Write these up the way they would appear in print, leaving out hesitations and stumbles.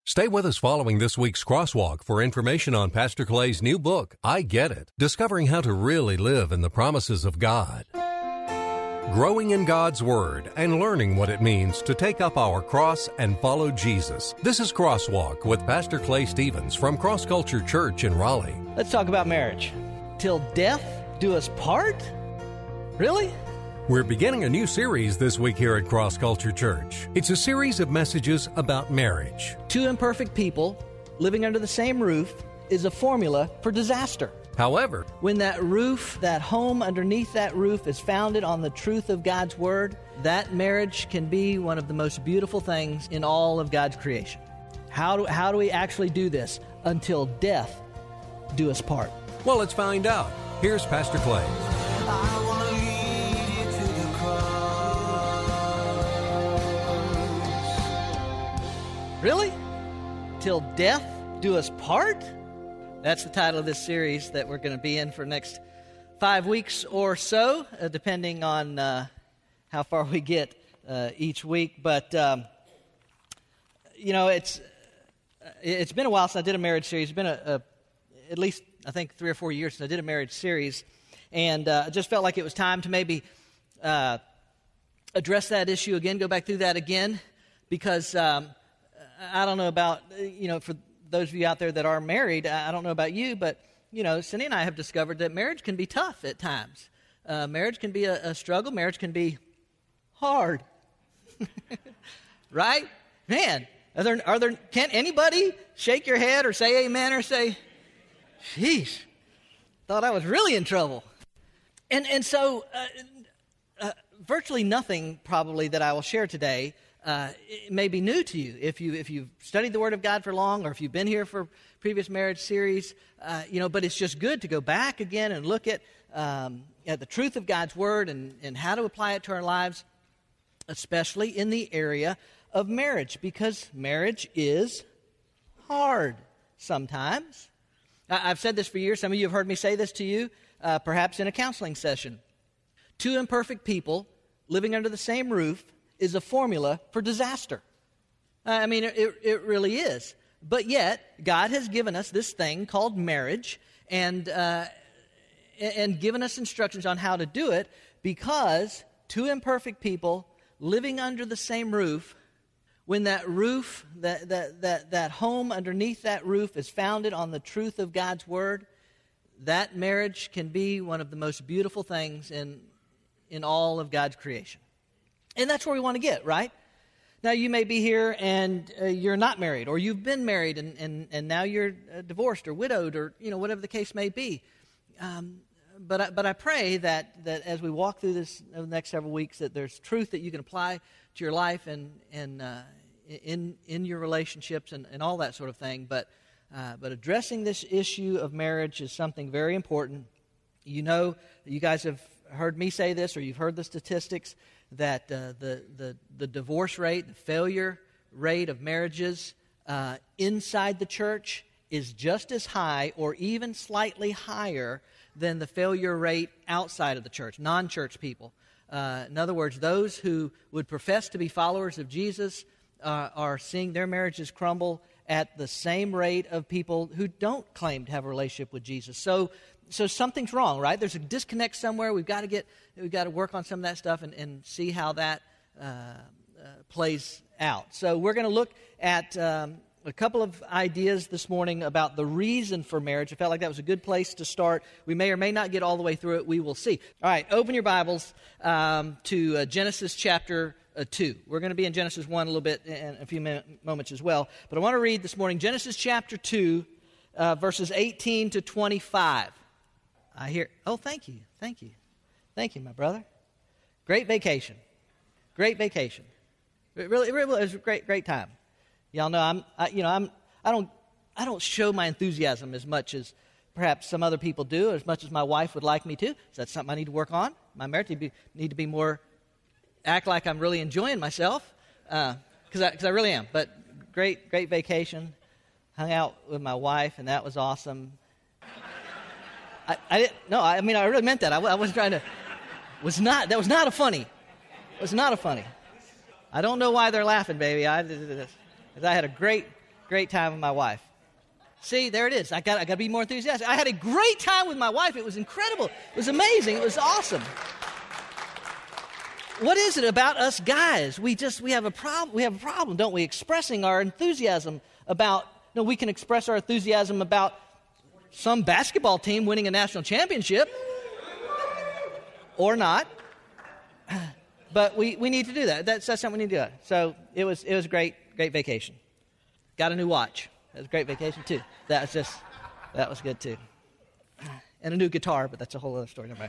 Stay with us following this week's Crosswalk for information on Pastor Clay's new book, I Get It, Discovering How to Really Live in the Promises of God. Growing in God's Word and learning what it means to take up our cross and follow Jesus. This is Crosswalk with Pastor Clay Stevens from Cross Culture Church in Raleigh. Let's talk about marriage. Till death do us part? Really? We're beginning a new series this week here at Cross Culture Church. It's a series of messages about marriage. Two imperfect people living under the same roof is a formula for disaster. However, when that roof, that home underneath that roof is founded on the truth of God's Word, that marriage can be one of the most beautiful things in all of God's creation. How do we actually do this? Until death do us part. Well, let's find out. Here's Pastor Clay. I want to lead you to the cross. Really? Till death do us part? That's the title of this series that we're going to be in for the next 5 weeks or so, depending on how far we get each week. But, it's been a while since I did a marriage series. It's been at least, I think, 3 or 4 years since I did a marriage series. And I just felt like it was time to maybe address that issue again, go back through that again, because I don't know about, for those of you out there that are married, I don't know about you, but, Cindy and I have discovered that marriage can be tough at times. Marriage can be a struggle. Marriage can be hard. Right? Man, can anybody shake your head or say amen or say, sheesh, thought I was really in trouble. And so virtually nothing probably that I will share today it may be new to you if you've studied the Word of God for long, or if you've been here for previous marriage series. But it's just good to go back again and look at the truth of God's Word and how to apply it to our lives, especially in the area of marriage, because marriage is hard sometimes. I've said this for years. Some of you have heard me say this to you, perhaps in a counseling session. Two imperfect people living under the same roof is a formula for disaster. It really is. But yet, God has given us this thing called marriage and given us instructions on how to do it, because two imperfect people living under the same roof, when that roof, that home underneath that roof is founded on the truth of God's Word, that marriage can be one of the most beautiful things in all of God's creation. And that's where we want to get, right? Now, you may be here and you're not married, or you've been married and now you're divorced or widowed, or whatever the case may be. But I pray that as we walk through this over the next several weeks, that there's truth that you can apply to your life and in your relationships and all that sort of thing. But addressing this issue of marriage is something very important. You guys have heard me say this, or you've heard the statistics, that the divorce rate, the failure rate of marriages inside the church is just as high or even slightly higher than the failure rate outside of the church, non-church people. In other words, those who would profess to be followers of Jesus are seeing their marriages crumble at the same rate of people who don't claim to have a relationship with Jesus. So something's wrong, right? There's a disconnect somewhere. We've got to work on some of that stuff and see how that plays out. So we're going to look at a couple of ideas this morning about the reason for marriage. I felt like that was a good place to start. We may or may not get all the way through it. We will see. All right, open your Bibles to Genesis chapter 2. We're going to be in Genesis 1 a little bit in a few moments as well. But I want to read this morning Genesis chapter 2, verses 18 to 25. Thank you, my brother. Great vacation. It really was a great time. Y'all know I don't show my enthusiasm as much as perhaps some other people do, as much as my wife would like me to. So that's something I need to work on. My marriage need to be more, act like I'm really enjoying myself, because I really am. But great vacation. Hung out with my wife, and that was awesome. I really meant that. I wasn't trying to. That was not a funny. It was not a funny. I don't know why they're laughing, baby. I had a great great time with my wife. See, there it is. I got to be more enthusiastic. I had a great time with my wife. It was incredible. It was amazing. It was awesome. What is it about us guys? We have a problem. We have a problem, don't we? Expressing our enthusiasm about. No, we can express our enthusiasm about some basketball team winning a national championship, or not. But we need to do that. That's something we need to do. So it was a great vacation. Got a new watch. It was a great vacation too. That was good too. And a new guitar, but that's a whole other story. Never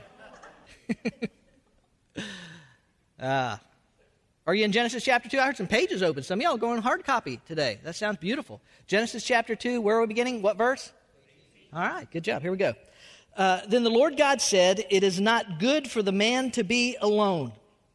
mind. Are you in Genesis chapter 2? I heard some pages open. Some of y'all are going hard copy today. That sounds beautiful. Genesis chapter 2, where are we beginning? What verse? All right, good job. Here we go. Then the Lord God said, "It is not good for the man to be alone.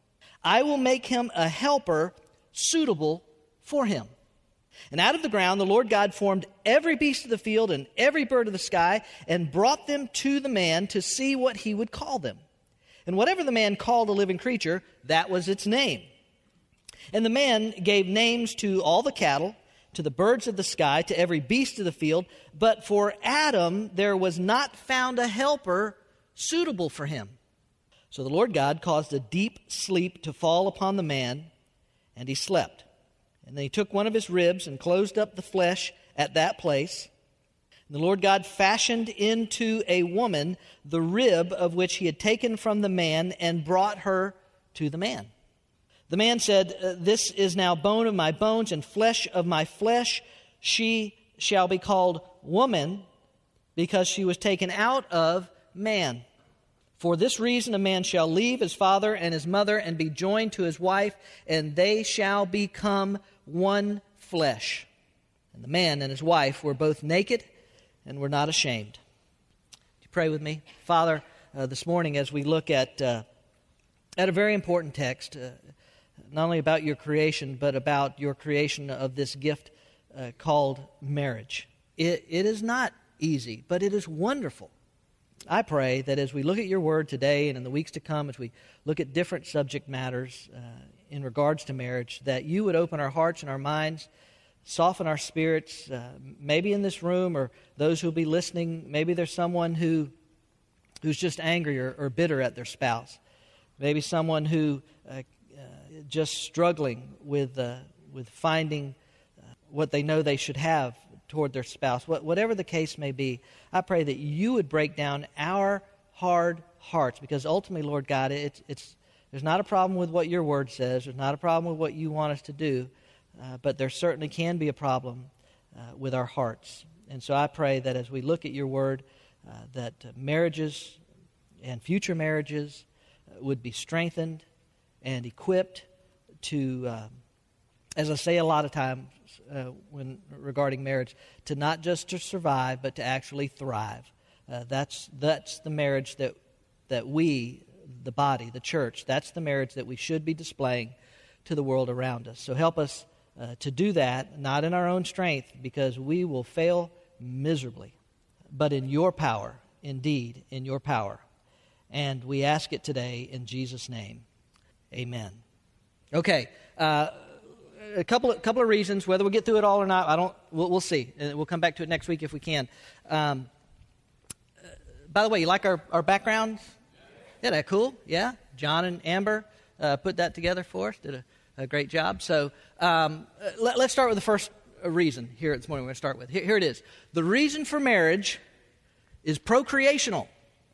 I will make him a helper suitable for him." And out of the ground the Lord God formed every beast of the field and every bird of the sky and brought them to the man to see what he would call them. And whatever the man called a living creature, that was its name. And the man gave names to all the cattle, to the birds of the sky, to every beast of the field. But for Adam there was not found a helper suitable for him. So the Lord God caused a deep sleep to fall upon the man, and he slept. And then he took one of his ribs and closed up the flesh at that place. And the Lord God fashioned into a woman the rib of which he had taken from the man and brought her to the man. The man said, "This is now bone of my bones and flesh of my flesh. She shall be called woman because she was taken out of man. For this reason a man shall leave his father and his mother and be joined to his wife, and they shall become one flesh." And the man and his wife were both naked and were not ashamed. Would you pray with me? Father, this morning as we look at a very important text, not only about your creation, but about your creation of this gift called marriage. It is not easy, but it is wonderful. I pray that as we look at your word today and in the weeks to come, as we look at different subject matters in regards to marriage, that you would open our hearts and our minds, soften our spirits, maybe in this room or those who will be listening. Maybe there's someone who's just angry or bitter at their spouse. Maybe someone who just struggling with finding what they know they should have toward their spouse. Whatever the case may be, I pray that you would break down our hard hearts, because ultimately, Lord God, there's not a problem with what your word says. There's not a problem with what you want us to do, but there certainly can be a problem with our hearts. And so I pray that as we look at your word, that marriages and future marriages would be strengthened and equipped to, as I say a lot of times when regarding marriage, to not just to survive, but to actually thrive. That's the marriage that we, the body, the church, that's the marriage that we should be displaying to the world around us. So help us to do that, not in our own strength, because we will fail miserably, but in your power, indeed, in your power. And we ask it today in Jesus' name. Amen. Okay, a couple of reasons. Whether we get through it all or not, we'll see. And we'll come back to it next week if we can. By the way, you like our backgrounds? Yeah, that cool. Yeah, John and Amber put that together for us. Did a great job. So let's start with the first reason here this morning. We're going to start with here it is. The reason for marriage is procreational.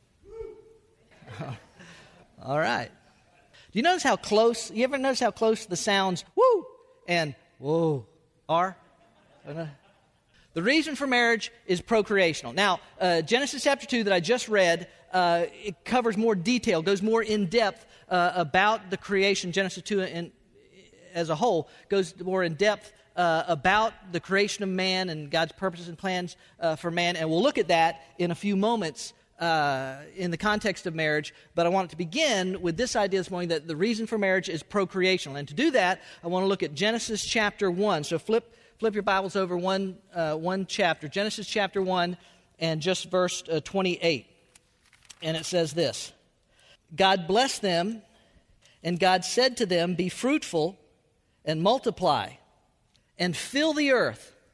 All right. Do you notice how close? You ever notice how close the sounds "woo" and "whoa" are? The reason for marriage is procreational. Now, Genesis chapter 2 that I just read, it covers more detail, goes more in depth about the creation. Genesis 2 as a whole goes more in depth about the creation of man and God's purposes and plans for man. And we'll look at that in a few moments in the context of marriage, but I want to begin with this idea this morning that the reason for marriage is procreational. And to do that, I want to look at Genesis chapter 1. So flip your Bibles over one chapter, Genesis chapter 1, and just verse 28. And it says this: God blessed them, and God said to them, "Be fruitful and multiply, and fill the earth,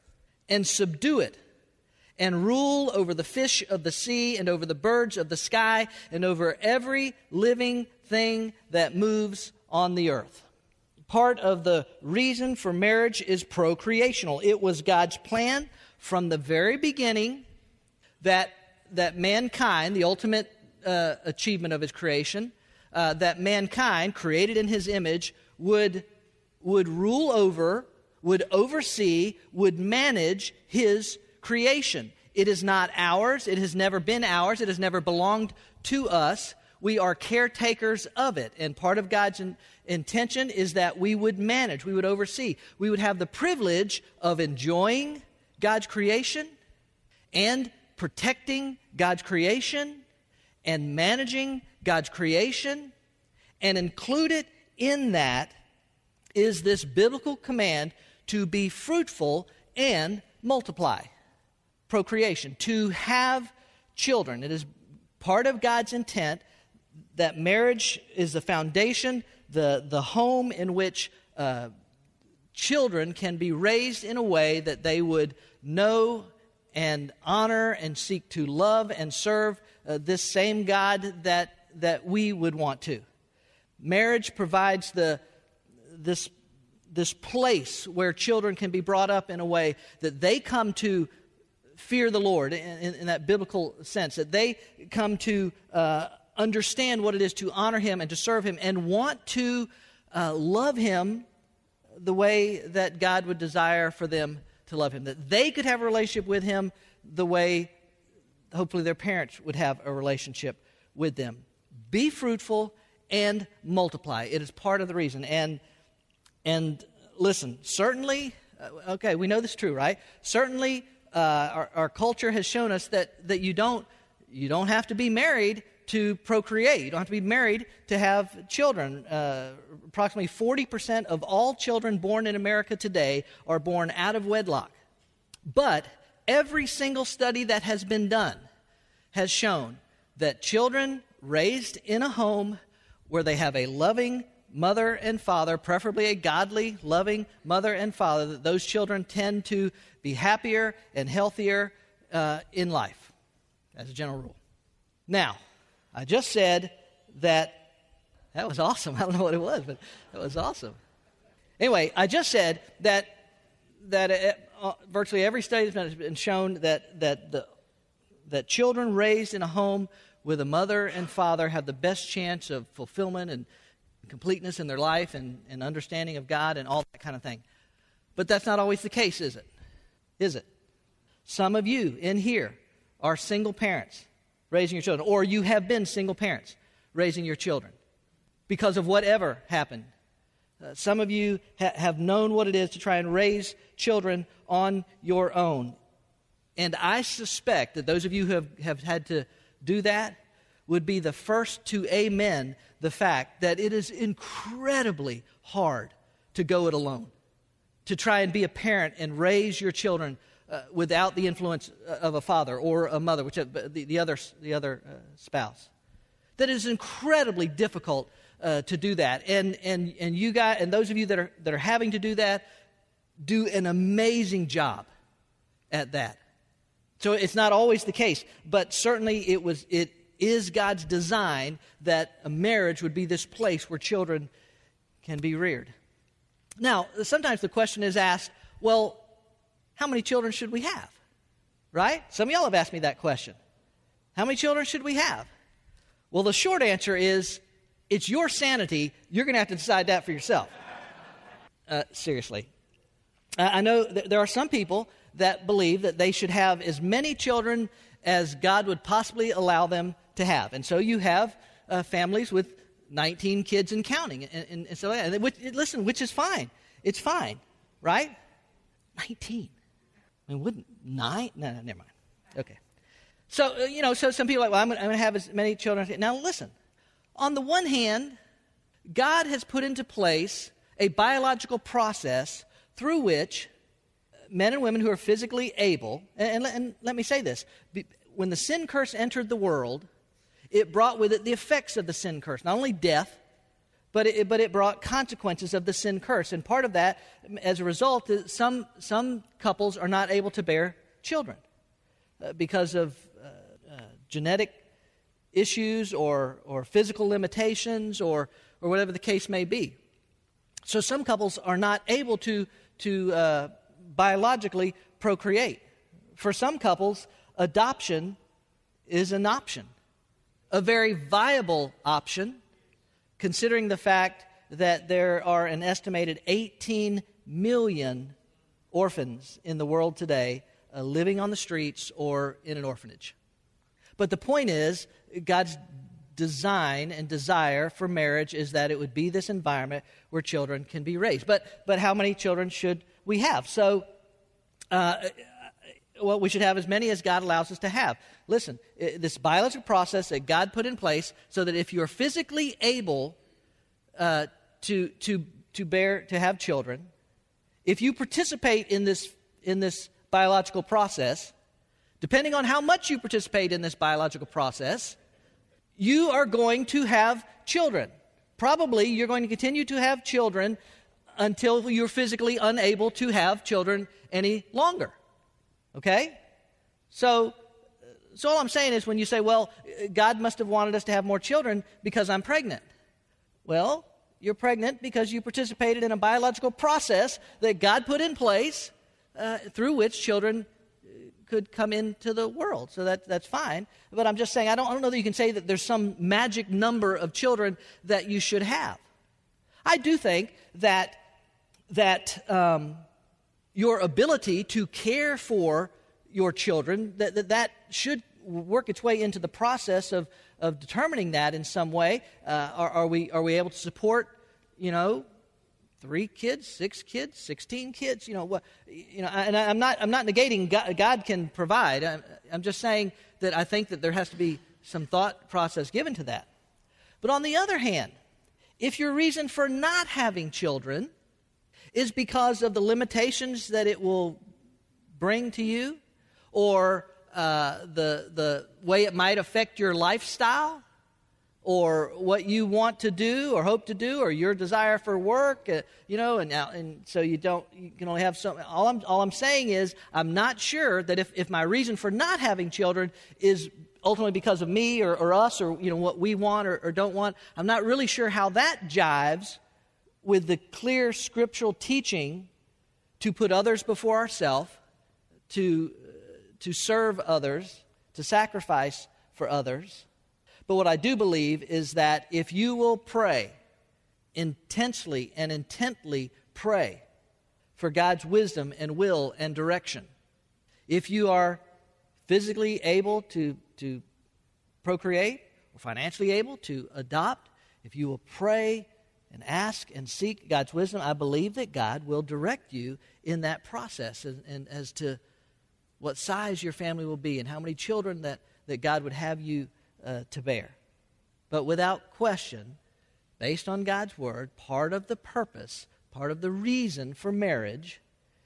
and subdue it, and rule over the fish of the sea, and over the birds of the sky, and over every living thing that moves on the earth. Part of the reason for marriage is procreational. It was God's plan from the very beginning that mankind, the ultimate achievement of his creation, that mankind, created in his image, would rule over, would oversee, would manage his creation. It is not ours. It has never been ours. It has never belonged to us. We are caretakers of it. And part of God's intention is that we would manage, we would oversee. We would have the privilege of enjoying God's creation and protecting God's creation and managing God's creation. And included in that is this biblical command to be fruitful and multiply. Procreation, to have children. It is part of God's intent that marriage is the foundation, the home in which children can be raised in a way that they would know and honor and seek to love and serve this same God that we would want to. Marriage provides this place where children can be brought up in a way that they come to fear the Lord in that biblical sense, that they come to understand what it is to honor Him and to serve Him and want to love Him the way that God would desire for them to love Him, that they could have a relationship with Him the way hopefully their parents would have a relationship with them. Be fruitful and multiply. It is part of the reason. And listen, certainly, okay, we know this is true, right? Certainly, our culture has shown us that you don't have to be married to procreate. You don't have to be married to have children. Approximately 40% of all children born in America today are born out of wedlock. But every single study that has been done has shown that children raised in a home where they have a loving mother and father, preferably a godly, loving mother and father, that those children tend to be happier and healthier in life, as a general rule. Now, I just said that was awesome. I don't know what it was, but that was awesome. Anyway, I just said that virtually every study has been shown that children raised in a home with a mother and father have the best chance of fulfillment and completeness in their life and understanding of God and all that kind of thing. But that's not always the case, is it? Is it? Some of you in here are single parents raising your children, or you have been single parents raising your children because of whatever happened. Some of you have known what it is to try and raise children on your own. And I suspect that those of you who have had to do that would be the first to amen the fact that it is incredibly hard to go it alone, to try and be a parent and raise your children without the influence of a father or a mother, whichever the other spouse. That is incredibly difficult to do that, and you guys and those of you that are having to do that do an amazing job at that. So it's not always the case, but certainly it is God's design that a marriage would be this place where children can be reared. Now, sometimes the question is asked, well, how many children should we have? Right? Some of y'all have asked me that question. How many children should we have? Well, the short answer is, it's your sanity. You're going to have to decide that for yourself. Seriously. I know there are some people that believe that they should have as many children as God would possibly allow them to have. And so you have families with 19 kids and counting. And so, listen, which is fine. It's fine, right? 19. I mean, wouldn't 9? No, never mind. Okay. So, so some people are like, well, I'm going to have as many children. Now, listen. On the one hand, God has put into place a biological process through which men and women who are physically able, and let me say this, when the sin curse entered the world, it brought with it the effects of the sin curse. Not only death, but it brought consequences of the sin curse. And part of that, as a result, is some couples are not able to bear children because of genetic issues or physical limitations or whatever the case may be. So some couples are not able to biologically procreate. For some couples, adoption is an option, a very viable option, considering the fact that there are an estimated 18 million orphans in the world today living on the streets or in an orphanage. But the point is, God's design and desire for marriage is that it would be this environment where children can be raised. But how many children should we have? So, we should have as many as God allows us to have. Listen, this biological process that God put in place so that if you're physically able to have children, if you participate in this biological process, depending on how much you participate in this biological process, you are going to have children. Probably you're going to continue to have children until you're physically unable to have children any longer. Okay? So all I'm saying is when you say, well, God must have wanted us to have more children because I'm pregnant. Well, you're pregnant because you participated in a biological process that God put in place through which children could come into the world. So that's fine. But I'm just saying, I don't know that you can say that there's some magic number of children that you should have. I do think that your ability to care for your children, that should work its way into the process of determining that in some way. Are we able to support, 3 kids, 6 kids, 16 kids? And I'm not negating God can provide. I'm just saying that I think that there has to be some thought process given to that. But on the other hand, if your reason for not having children is because of the limitations that it will bring to you, or the way it might affect your lifestyle, or what you want to do or hope to do, or your desire for work, and so you can only have some. All I'm saying is I'm not sure that if my reason for not having children is ultimately because of me or us or what we want or don't want, I'm not really sure how that jives with the clear scriptural teaching to put others before ourselves, to serve others, to sacrifice for others. But what I do believe is that if you will pray, intensely and intently pray for God's wisdom and will and direction, if you are physically able to procreate or financially able to adopt, if you will pray and ask and seek God's wisdom, I believe that God will direct you in that process and as to what size your family will be and how many children that God would have you to bear. But without question, based on God's word, part of the purpose, part of the reason for marriage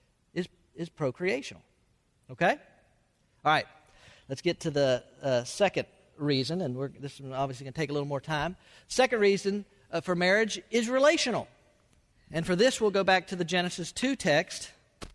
is procreational. Okay? All right. Let's get to the second reason, and this is obviously going to take a little more time. Second reason for marriage is relational. And for this, we'll go back to the Genesis 2 text,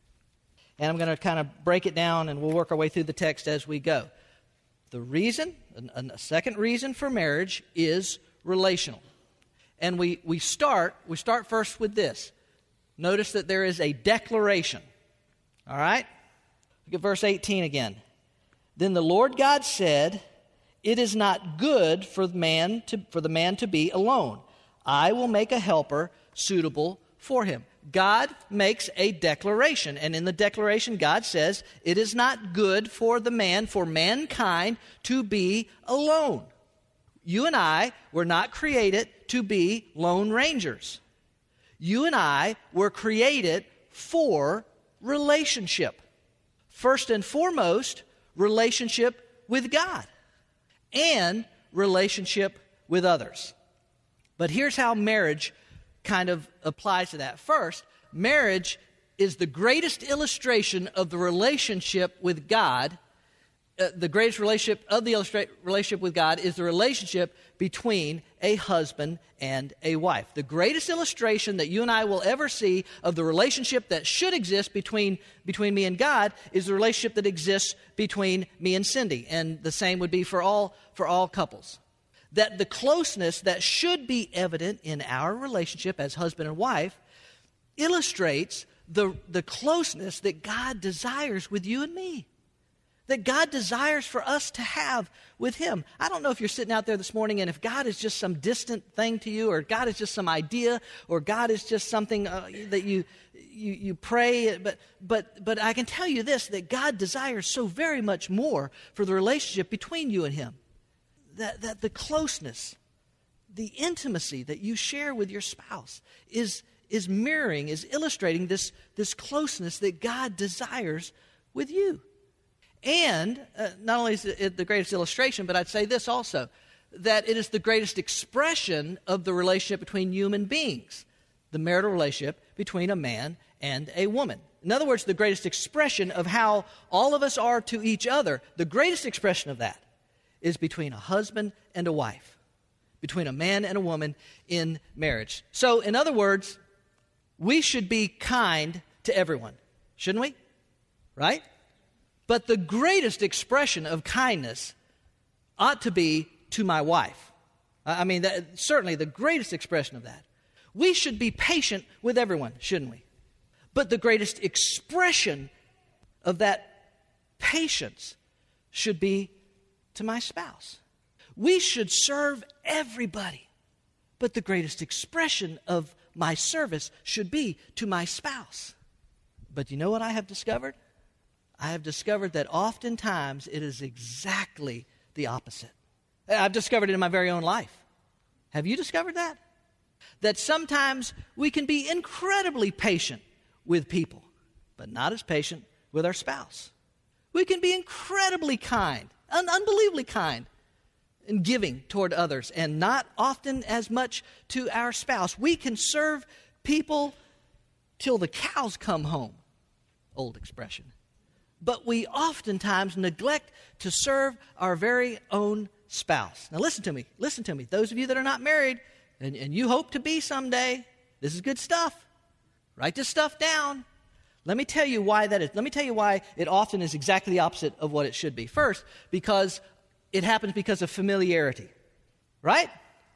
and I'm going to kind of break it down, and we'll work our way through the text as we go. The reason, a second reason for marriage is relational. And we start first with this. Notice that there is a declaration. All right? Look at verse 18 again. Then the Lord God said, "It is not good for the man to be alone. I will make a helper suitable for him." God makes a declaration, and in the declaration God says, it is not good for mankind to be alone. You and I were not created to be lone rangers. You and I were created for relationship. First and foremost, relationship with God and relationship with others. But here's how marriage kind of applies to that. First, marriage is the greatest illustration of the relationship with God the greatest relationship of the relationship with God is the relationship between a husband and a wife. The greatest illustration that you and I will ever see of the relationship that should exist between me and God is the relationship that exists between me and Cindy. And the same would be for all couples. That the closeness that should be evident in our relationship as husband and wife illustrates the closeness that God desires with you and me. That God desires for us to have with Him. I don't know if you're sitting out there this morning and if God is just some distant thing to you, or God is just some idea, or God is just something that you pray. But I can tell you this, that God desires so very much more for the relationship between you and Him. That the closeness, the intimacy that you share with your spouse is mirroring, is illustrating this closeness that God desires with you. And not only is it the greatest illustration, but I'd say this also, that it is the greatest expression of the relationship between human beings, the marital relationship between a man and a woman. In other words, the greatest expression of how all of us are to each other, the greatest expression of that is between a husband and a wife, between a man and a woman in marriage. So, in other words, we should be kind to everyone, shouldn't we? Right? But the greatest expression of kindness ought to be to my wife. I mean, certainly the greatest expression of that. We should be patient with everyone, shouldn't we? But the greatest expression of that patience should be to my spouse. We should serve everybody. But the greatest expression of my service should be to my spouse. But you know what I have discovered? I have discovered that oftentimes it is exactly the opposite. I've discovered it in my very own life. Have you discovered that? That sometimes we can be incredibly patient with people, but not as patient with our spouse. We can be incredibly kind, unbelievably kind in giving toward others, and not often as much to our spouse. We can serve people till the cows come home, old expression. But we oftentimes neglect to serve our very own spouse. Now listen to me. Those of you that are not married, and you hope to be someday, this is good stuff. Write this stuff down. Let me tell you why that is. Let me tell you why it often is exactly the opposite of what it should be. First, because it happens because of familiarity. Right?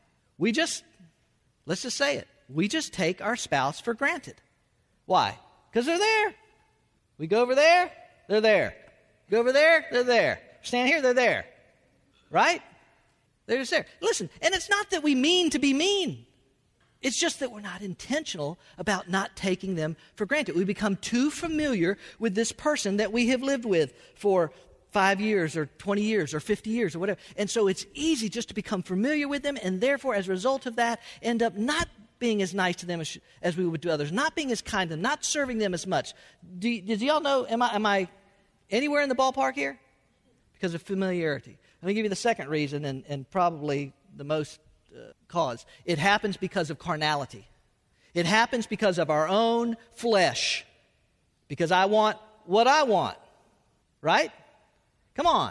Let's just say it. We just take our spouse for granted. Why? Because they're there. We go over there, they're there. Go over there, they're there. Stand here, they're there. Right? They're just there. Listen, and it's not that we mean to be mean. It's just that we're not intentional about not taking them for granted. We become too familiar with this person that we have lived with for 5 years or 20 years or 50 years or whatever. And so it's easy just to become familiar with them, and therefore, as a result of that, end up not being as nice to them as we would to others, not being as kind to them, not serving them as much. Did y'all know, am I anywhere in the ballpark here? Because of familiarity. Let me give you the second reason, and probably the most cause. It happens because of carnality. It happens because of our own flesh. Because I want what I want. Right? Come on.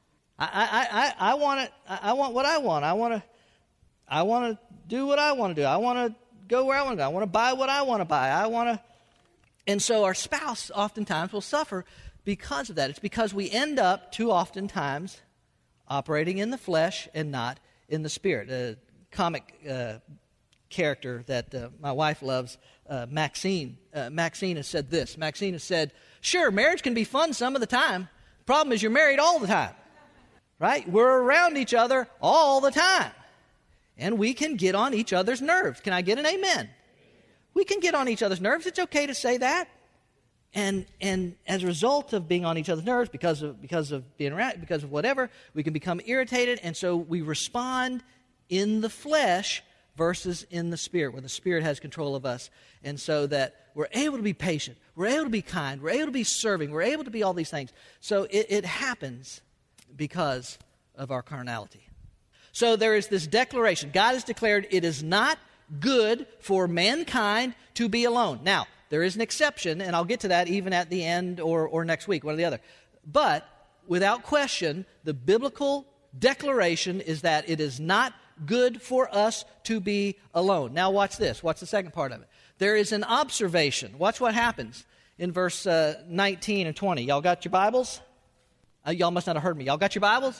I want it. I want what I want. I want to do what I want to do. I want to go where I want to go. I want to buy what I want to buy. And so our spouse oftentimes will suffer because of that. It's because we end up too oftentimes operating in the flesh and not in the spirit. A comic character that my wife loves, Maxine. Maxine has said this. Maxine has said, "Sure, marriage can be fun some of the time. The problem is you're married all the time." Right? We're around each other all the time. And we can get on each other's nerves. Can I get an amen? We can get on each other's nerves. It's okay to say that. And as a result of being on each other's nerves, because of being around, because of whatever, we can become irritated, and so we respond in the flesh versus in the spirit, where the spirit has control of us. And so that we're able to be patient, we're able to be kind, we're able to be serving, we're able to be all these things. So it happens because of our carnality. So there is this declaration. God has declared it is not good for mankind to be alone. Now, there is an exception, and I'll get to that even at the end or next week, one or the other. But without question, the biblical declaration is that it is not good for us to be alone. Now watch this. Watch the second part of it. There is an observation. Watch what happens in verse 19 and 20. Y'all got your Bibles? Y'all must not have heard me. Y'all got your Bibles?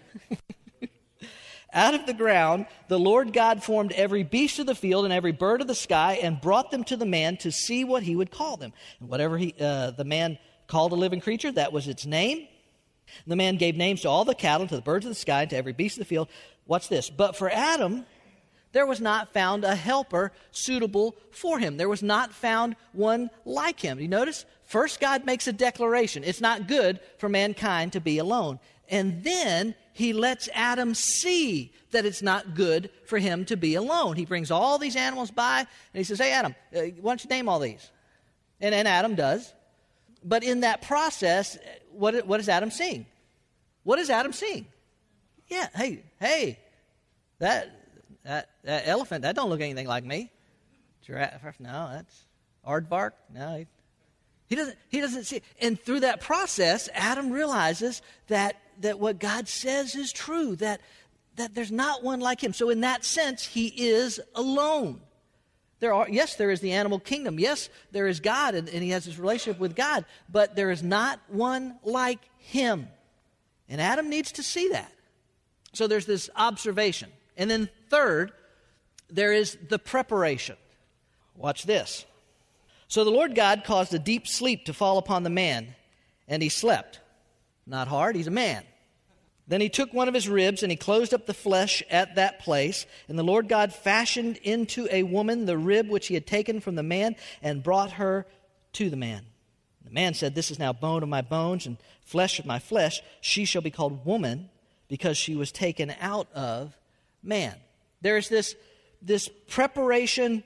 Out of the ground, the Lord God formed every beast of the field and every bird of the sky and brought them to the man to see what he would call them. And whatever the man called a living creature, that was its name. And the man gave names to all the cattle, to the birds of the sky, and to every beast of the field. Watch this. But for Adam, there was not found a helper suitable for him. There was not found one like him. You notice? First, God makes a declaration. It's not good for mankind to be alone. And then he lets Adam see that it's not good for him to be alone. He brings all these animals by, and he says, hey, Adam, why don't you name all these? And Adam does. But in that process, what is Adam seeing? What is Adam seeing? Yeah, hey, that elephant, that don't look anything like me. Giraffe, no, that's aardvark. No, he doesn't see. And through that process, Adam realizes that what God says is true, that there's not one like him. So in that sense, he is alone. There is the animal kingdom. Yes, there is God, and he has this relationship with God, but there is not one like him. And Adam needs to see that. So there's this observation. And then third, there is the preparation. Watch this. So the Lord God caused a deep sleep to fall upon the man, and he slept. Not hard, he's a man. Then he took one of his ribs, and he closed up the flesh at that place. And the Lord God fashioned into a woman the rib which he had taken from the man, and brought her to the man. The man said, this is now bone of my bones and flesh of my flesh. She shall be called woman, because she was taken out of man. There's this preparation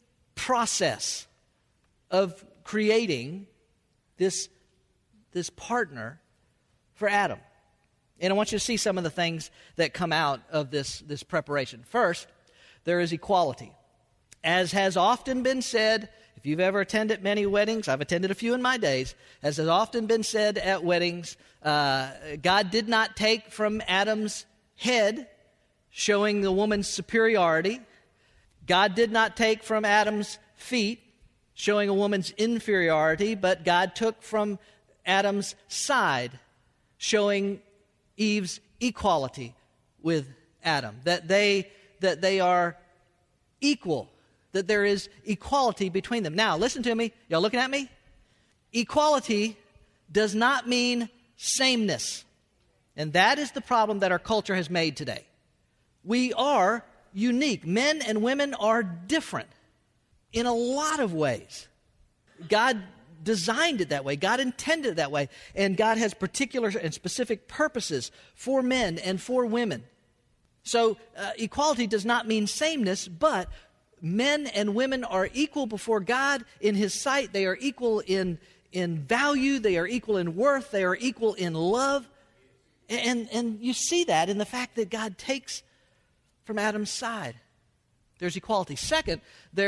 process of creating this partner for Adam. And I want you to see some of the things that come out of this preparation. First, there is equality. As has often been said, if you've ever attended many weddings, I've attended a few in my days, as has often been said at weddings, God did not take from Adam's head, showing the woman's superiority. God did not take from Adam's feet, showing a woman's inferiority, but God took from Adam's side, showing Eve's equality with Adam, that they are equal, that there is equality between them. Now, listen to me. Y'all looking at me? Equality does not mean sameness. And that is the problem that our culture has made today. We are unique. Men and women are different in a lot of ways. God designed it that way. God intended it that way. And God has particular and specific purposes for men and for women. So equality does not mean sameness, but men and women are equal before God in His sight. They are equal in value. They are equal in worth. They are equal in love. And you see that in the fact that God takes from Adam's side. There's equality. Second,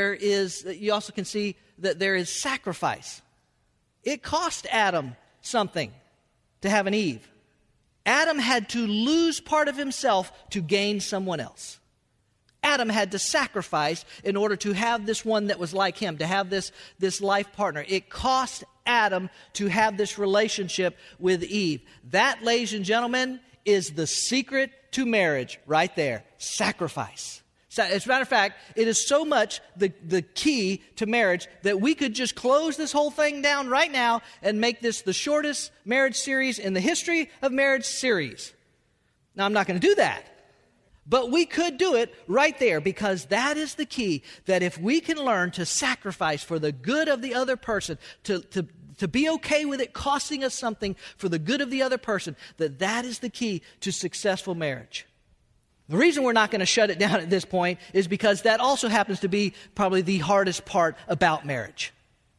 you also can see that there is sacrifice. It cost Adam something to have an Eve. Adam had to lose part of himself to gain someone else. Adam had to sacrifice in order to have this one that was like him, to have this life partner. It cost Adam to have this relationship with Eve. That, ladies and gentlemen, is the secret to marriage right there. Sacrifice. As a matter of fact, it is so much the key to marriage that we could just close this whole thing down right now and make this the shortest marriage series in the history of marriage series. Now, I'm not going to do that. But we could do it right there, because that is the key, that if we can learn to sacrifice for the good of the other person, to be okay with it costing us something for the good of the other person, that is the key to successful marriage. The reason we're not going to shut it down at this point is because that also happens to be probably the hardest part about marriage.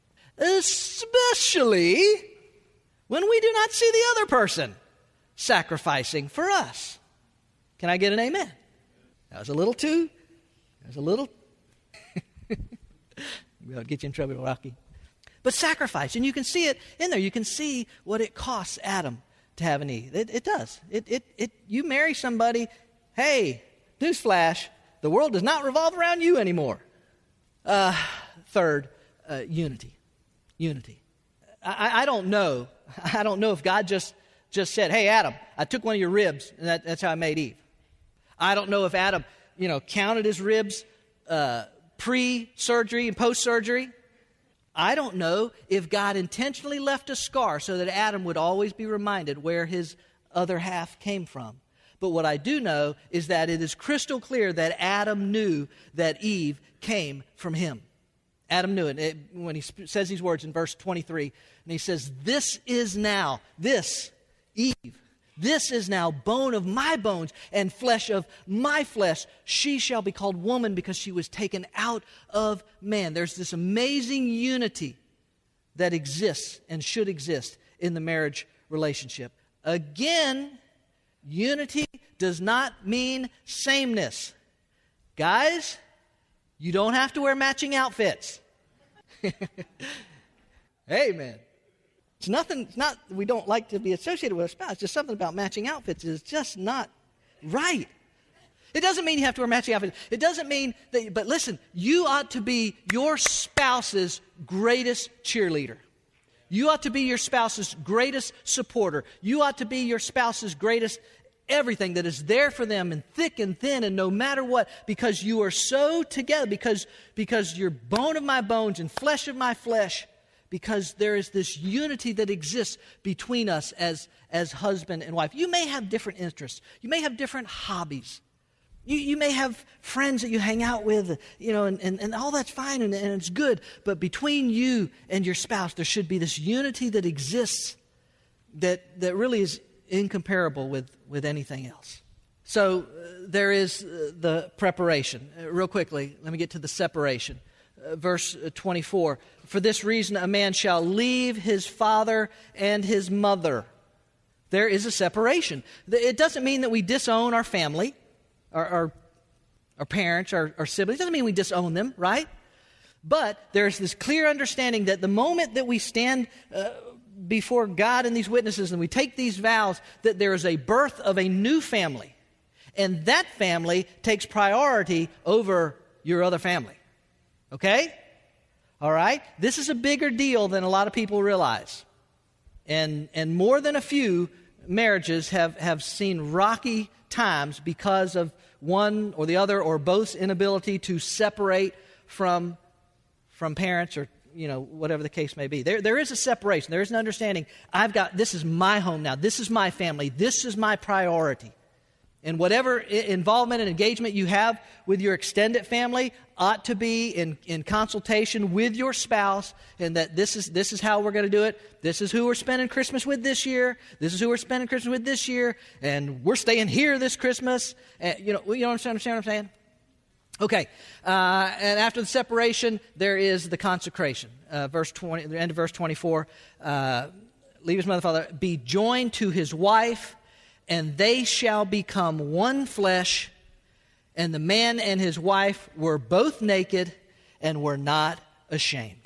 Especially when we do not see the other person sacrificing for us. Can I get an amen? That was a little too. I'll get you in trouble, Rocky. But sacrifice, and you can see it in there. You can see what it costs Adam to have an Eve. It does. You marry somebody, hey, newsflash, the world does not revolve around you anymore. Third, unity. Unity. I don't know. I don't know if God just said, hey, Adam, I took one of your ribs, and that's how I made Eve. I don't know if Adam, counted his ribs pre-surgery and post-surgery. I don't know if God intentionally left a scar so that Adam would always be reminded where his other half came from. But what I do know is that it is crystal clear that Adam knew that Eve came from him. Adam knew it. When he says these words in verse 23, and he says, this, Eve, this is now bone of my bones and flesh of my flesh. She shall be called woman because she was taken out of man. There's this amazing unity that exists and should exist in the marriage relationship. Again, unity does not mean sameness. Guys, you don't have to wear matching outfits. Amen. It's not we don't like to be associated with a spouse. Just something about matching outfits is just not right. It doesn't mean you have to wear matching outfits. It doesn't mean that, but listen, you ought to be your spouse's greatest cheerleader. You ought to be your spouse's greatest supporter. You ought to be your spouse's greatest everything that is there for them in thick and thin and no matter what, because you are so together, because you're bone of my bones and flesh of my flesh, because there is this unity that exists between us as husband and wife. You may have different interests. You may have different hobbies. You may have friends that you hang out with, and all that's fine and it's good. But between you and your spouse, there should be this unity that exists that really is incomparable with anything else. So there is the preparation. Real quickly, let me get to the separation. Verse 24, for this reason a man shall leave his father and his mother. There is a separation. It doesn't mean that we disown our family, our parents, our siblings. It doesn't mean we disown them, right? But there's this clear understanding that the moment that we stand before God and these witnesses and we take these vows, that there is a birth of a new family. And that family takes priority over your other family. Okay? All right? This is a bigger deal than a lot of people realize. And more than a few marriages have seen rocky times because of one or the other or both's inability to separate from parents or whatever the case may be. There is a separation. There is an understanding. This is my home now. This is my family. This is my priority. And whatever involvement and engagement you have with your extended family ought to be in consultation with your spouse, and that this is how we're going to do it. This is who we're spending Christmas with this year. This is who we're spending Christmas with this year, and we're staying here this Christmas. You understand what I'm saying? Okay, and after the separation, there is the consecration. Verse 20, the end of verse 24. Leave his mother and father, be joined to his wife, and they shall become one flesh. And the man and his wife were both naked and were not ashamed.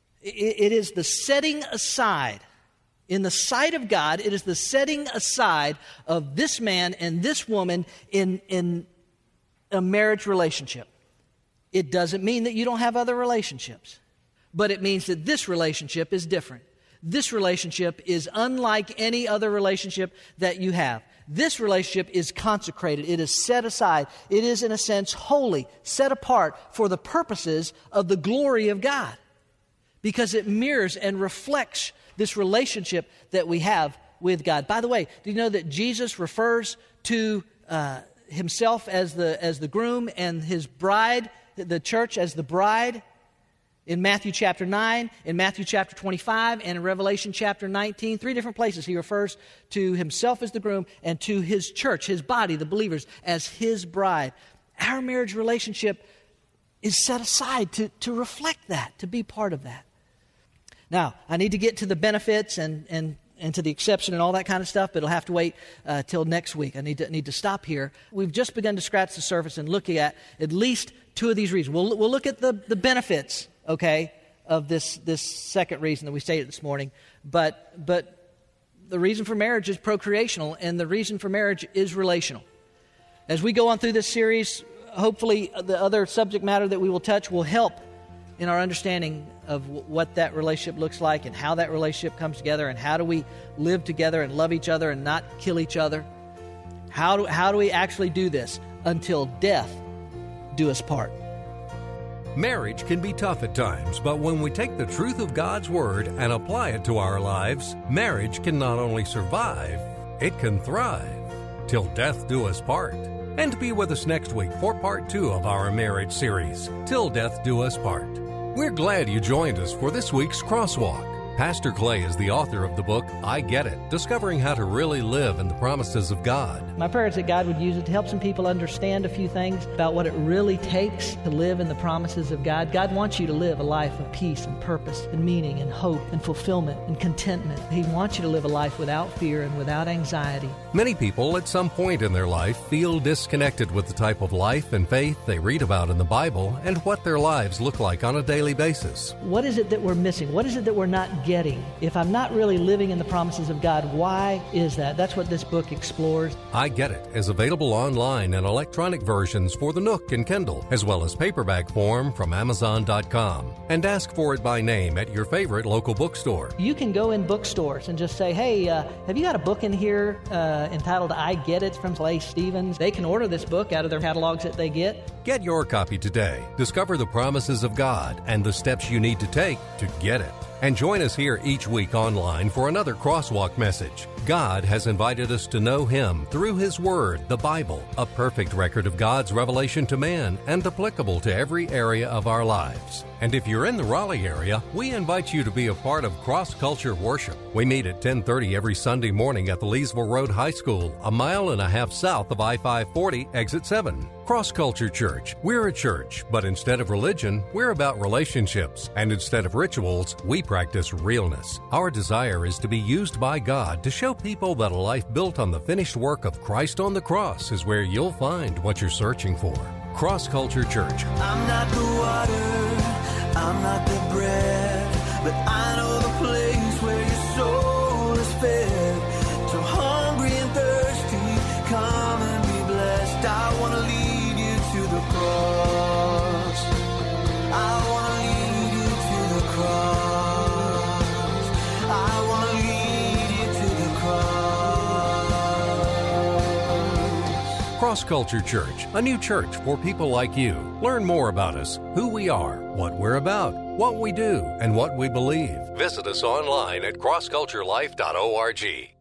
It is the setting aside. In the sight of God, it is the setting aside of this man and this woman in a marriage relationship. It doesn't mean that you don't have other relationships, but it means that this relationship is different. This relationship is unlike any other relationship that you have. This relationship is consecrated. It is set aside. It is, in a sense, holy, set apart for the purposes of the glory of God, because it mirrors and reflects this relationship that we have with God. By the way, do you know that Jesus refers to himself as the groom and his bride, the church, as the bride? In Matthew chapter 9, in Matthew chapter 25, and in Revelation chapter 19, 3 different places he refers to himself as the groom and to his church, his body, the believers, as his bride. Our marriage relationship is set aside to reflect that, to be part of that. Now, I need to get to the benefits and to the exception and all that kind of stuff, but it'll have to wait till next week. I need to stop here. We've just begun to scratch the surface and look at least two of these reasons. We'll look at the benefits, okay, of this second reason that we stated this morning. But the reason for marriage is procreational, and the reason for marriage is relational. As we go on through this series, hopefully the other subject matter that we will touch will help in our understanding of what that relationship looks like and how that relationship comes together and how do we live together and love each other and not kill each other. How do we actually do this until death do us part? Marriage can be tough at times, but when we take the truth of God's Word and apply it to our lives, marriage can not only survive, it can thrive. Till death do us part. And be with us next week for part 2 of our marriage series, Till Death Do Us Part. We're glad you joined us for this week's Crosswalk. Pastor Clay is the author of the book, I Get It, Discovering How to Really Live in the Promises of God. My prayer is that God would use it to help some people understand a few things about what it really takes to live in the promises of God. God wants you to live a life of peace and purpose and meaning and hope and fulfillment and contentment. He wants you to live a life without fear and without anxiety. Many people at some point in their life feel disconnected with the type of life and faith they read about in the Bible and what their lives look like on a daily basis. What is it that we're missing? What is it that we're not getting? If I'm not really living in the promises of God, why is that? That's what this book explores. I Get It is available online in electronic versions for the Nook and Kindle, as well as paperback form from Amazon.com. And ask for it by name at your favorite local bookstore. You can go in bookstores and just say, hey, have you got a book in here entitled I Get It from Clay Stevens? They can order this book out of their catalogs that they get. Get your copy today. Discover the promises of God and the steps you need to take to get it. And join us here each week online for another Crosswalk message. God has invited us to know Him through His Word, the Bible, a perfect record of God's revelation to man and applicable to every area of our lives. And if you're in the Raleigh area, we invite you to be a part of Cross Culture Worship. We meet at 10:30 every Sunday morning at the Leesville Road High School, a mile and a half south of I-540, exit 7. Cross Culture Church. We're a church, but instead of religion, we're about relationships. And instead of rituals, we practice realness. Our desire is to be used by God to show people that a life built on the finished work of Christ on the cross is where you'll find what you're searching for. Cross Culture Church. I'm not the water, I'm not the bread, but I know the place where your soul is fed. So hungry and thirsty, come and be blessed. I want to lead you to the cross. I want to lead you to the cross. I want to lead you to the cross. Cross Culture Church, a new church for people like you. Learn more about us, who we are, what we're about, what we do, and what we believe. Visit us online at crossculturelife.org.